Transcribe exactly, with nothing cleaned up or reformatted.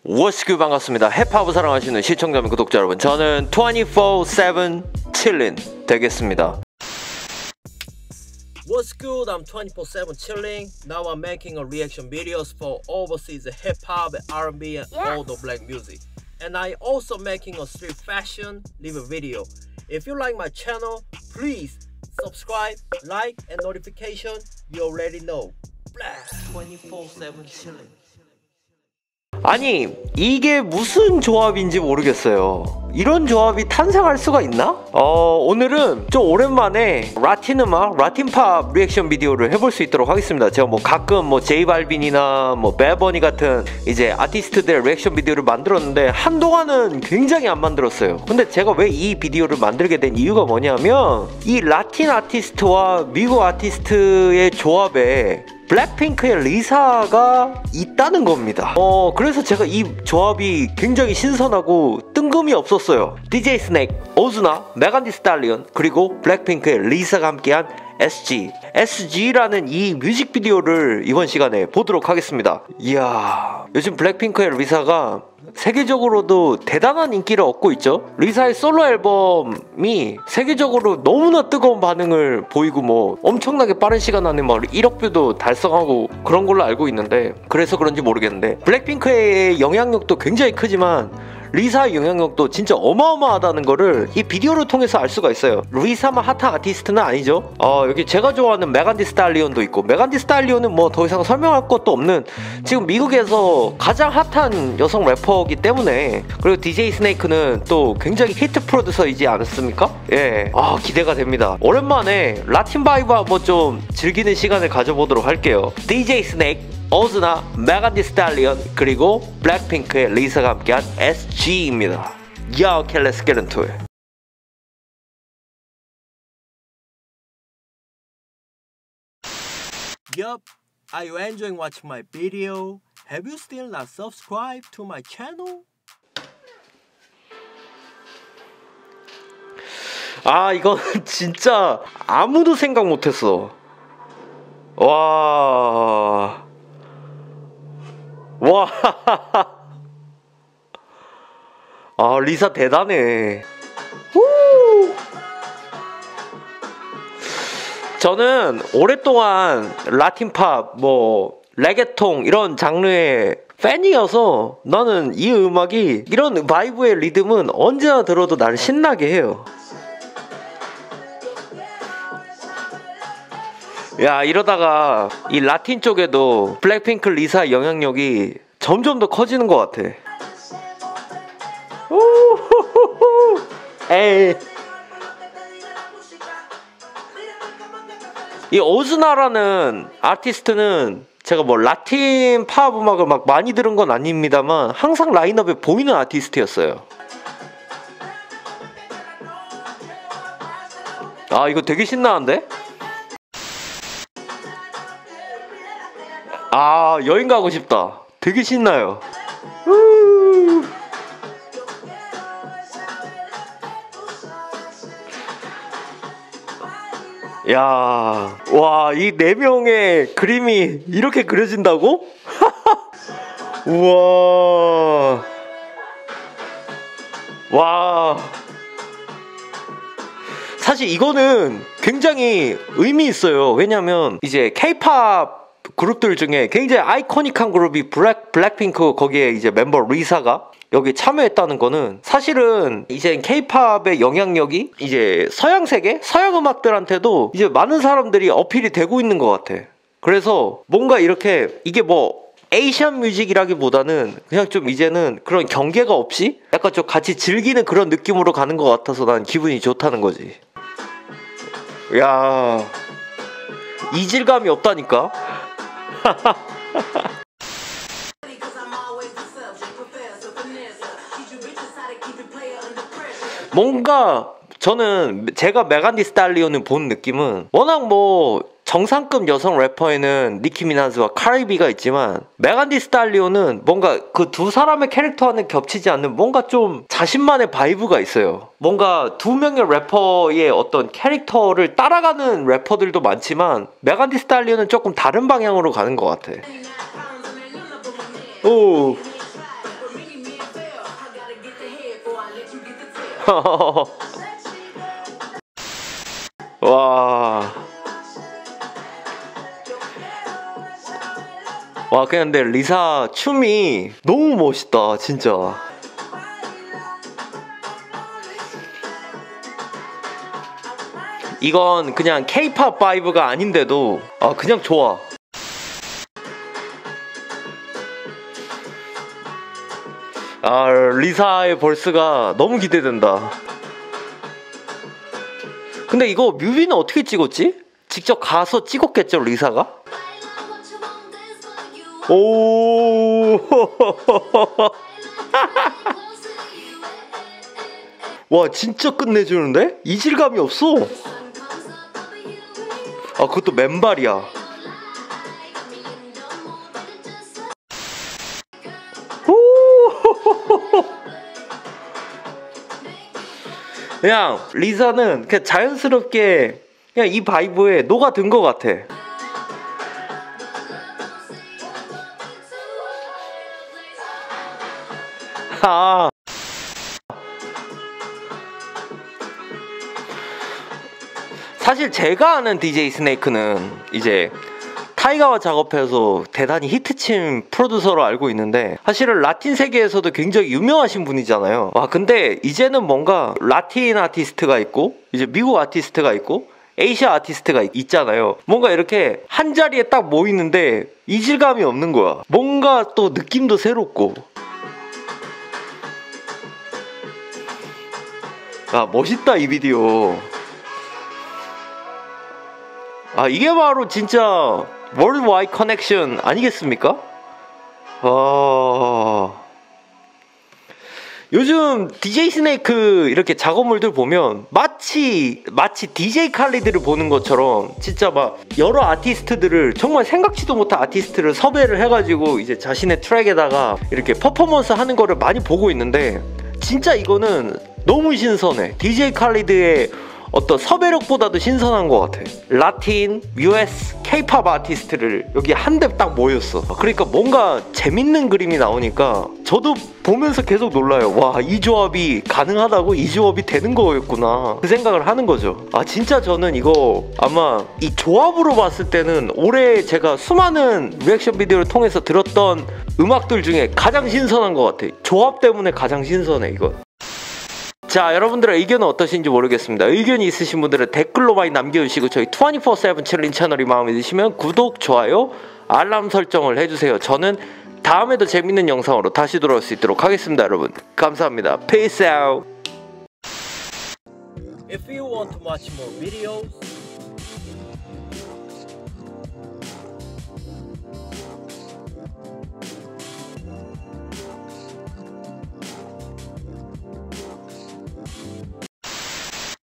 워스큐 반갑습니다. 힙합을 사랑하시는 시청자 및 구독자 여러분, 저는 이십사 세븐 칠린 되겠습니다. What's good? I'm twenty-four seven chilling. Now I'm making a reaction videos for overseas hip hop, R and B, and yes. all the black music. And I also making a street fashion live video. If you like my channel, please subscribe, like, and notification. You already know. twenty-four seven chilling. 아니, 이게 무슨 조합인지 모르겠어요. 이런 조합이 탄생할 수가 있나? 어, 오늘은 좀 오랜만에 라틴 음악, 라틴 팝 리액션 비디오를 해볼 수 있도록 하겠습니다. 제가 뭐 가끔 뭐 제이발빈이나 뭐 배버니 같은 이제 아티스트들 리액션 비디오를 만들었는데 한동안은 굉장히 안 만들었어요. 근데 제가 왜 이 비디오를 만들게 된 이유가 뭐냐면 이 라틴 아티스트와 미국 아티스트의 조합에 블랙핑크의 리사가 있다는 겁니다. 어 그래서 제가 이 조합이 굉장히 신선하고 뜬금이 없었어요. 디제이 스네이크, 오즈나, 메간 디 스탈리온, 그리고 블랙핑크의 리사가 함께한 에스지 에스지라는 이 뮤직비디오를 이번 시간에 보도록 하겠습니다. 이야, 요즘 블랙핑크의 리사가 세계적으로도 대단한 인기를 얻고 있죠. 리사의 솔로 앨범이 세계적으로 너무나 뜨거운 반응을 보이고 뭐 엄청나게 빠른 시간 안에 막 일억 뷰도 달성하고 그런 걸로 알고 있는데, 그래서 그런지 모르겠는데 블랙핑크의 영향력도 굉장히 크지만 리사의 영향력도 진짜 어마어마하다는 거를 이 비디오를 통해서 알 수가 있어요. 리사만 핫한 아티스트는 아니죠. 어, 여기 제가 좋아하는 메간 디 스탈리온도 있고, 메간 디 스탈리온은 뭐 더 이상 설명할 것도 없는 지금 미국에서 가장 핫한 여성 래퍼이기 때문에, 그리고 디제이 스네이크는 또 굉장히 히트 프로듀서이지 않습니까? 예, 아 기대가 됩니다. 오랜만에 라틴 바이브 한번 좀 즐기는 시간을 가져보도록 할게요. 디제이 스네이크, 오즈나, 메간 디 스탈리온, 그리고 블랙핑크의 리사가 함께한 에스지입니다. Yo, okay, let's get into it. Yup, are you enjoying watching my video? Have you still not subscribed to my channel? 아, 이건 진짜 아무도 생각 못했어. 와... 와, 아 리사 대단해. 우! 저는 오랫동안 라틴 팝, 뭐 레게통 이런 장르의 팬이어서 나는 이 음악이, 이런 바이브의 리듬은 언제나 들어도 나를 신나게 해요. 야, 이러다가 이 라틴 쪽에도 블랙핑크 리사 영향력이 점점 더 커지는 것 같아. 에이. 이 오즈나라는 아티스트는 제가 뭐 라틴 팝 음악을 막 많이 들은 건 아닙니다만 항상 라인업에 보이는 아티스트였어요. 아, 이거 되게 신나는데? 아, 여행 가고 싶다. 되게 신나요. 야, 와, 이 네 명의 그림이 이렇게 그려진다고? 우와. 와. 사실 이거는 굉장히 의미 있어요. 왜냐면 이제 K-팝 그룹들 중에 굉장히 아이코닉한 그룹이 블랙, 블랙핑크, 거기에 이제 멤버 리사가 여기 참여했다는 거는 사실은 이제 K-팝의 영향력이 이제 서양 세계, 서양 음악들한테도 이제 많은 사람들이 어필이 되고 있는 것 같아. 그래서 뭔가 이렇게 이게 뭐 에이시안 뮤직이라기보다는 그냥 좀 이제는 그런 경계가 없이 약간 좀 같이 즐기는 그런 느낌으로 가는 것 같아서 난 기분이 좋다는 거지. 야, 이질감이 없다니까. 뭔가 저는 제가 메간 디 스탈리온을 본 느낌은 워낙 뭐 정상급 여성 래퍼에는 니키 미나즈와 카리비가 있지만 메간 디 스탈리온은 뭔가 그 두 사람의 캐릭터와는 겹치지 않는 뭔가 좀 자신만의 바이브가 있어요. 뭔가 두 명의 래퍼의 어떤 캐릭터를 따라가는 래퍼들도 많지만 메간 디 스탈리온은 조금 다른 방향으로 가는 것 같아. 오. 와. 와, 근데 리사 춤이 너무 멋있다, 진짜. 이건 그냥 케이팝 바이브가 아닌데도 아, 그냥 좋아. 아, 리사의 벌스가 너무 기대된다. 근데 이거 뮤비는 어떻게 찍었지? 직접 가서 찍었겠죠, 리사가? 오. 와, 진짜 끝내주는데? 이질감이 없어. 아, 그것도 맨발이야. 그냥 리사는 그냥 자연스럽게 그냥 이 바이브에 녹아든 것 같아. 아. 사실 제가 아는 디제이 스네이크는 이제 타이가와 작업해서 대단히 히트친 프로듀서로 알고 있는데, 사실은 라틴 세계에서도 굉장히 유명하신 분이잖아요. 와, 근데 이제는 뭔가 라틴 아티스트가 있고 이제 미국 아티스트가 있고 에이시아 아티스트가 있잖아요. 뭔가 이렇게 한 자리에 딱 모이는데 이질감이 없는 거야. 뭔가 또 느낌도 새롭고. 아, 멋있다 이 비디오. 아, 이게 바로 진짜 월드와이드 커넥션 아니겠습니까? 아... 요즘 디제이 스네이크 이렇게 작업물들 보면 마치 마치 디제이 칼리드를 보는 것처럼 진짜 막 여러 아티스트들을, 정말 생각지도 못한 아티스트를 섭외를 해가지고 이제 자신의 트랙에다가 이렇게 퍼포먼스 하는 거를 많이 보고 있는데, 진짜 이거는 너무 신선해. 디제이 칼리드의 어떤 섭외력보다도 신선한 것 같아. 라틴, 유에스, 케이팝 아티스트를 여기 한 대 딱 모였어. 그러니까 뭔가 재밌는 그림이 나오니까 저도 보면서 계속 놀라요. 와, 이 조합이 가능하다고? 이 조합이 되는 거였구나, 그 생각을 하는 거죠. 아, 진짜 저는 이거 아마 이 조합으로 봤을 때는 올해 제가 수많은 리액션 비디오를 통해서 들었던 음악들 중에 가장 신선한 것 같아. 조합 때문에 가장 신선해 이거. 자, 여러분들의 의견은 어떠신지 모르겠습니다. 의견이 있으신 분들은 댓글로 많이 남겨주시고, 저희 이십사 세븐 칠린 채널이 마음에 드시면 구독, 좋아요, 알람 설정을 해주세요. 저는 다음에도 재밌는 영상으로 다시 돌아올 수 있도록 하겠습니다. 여러분 감사합니다. Peace out. If you want to watch more videos,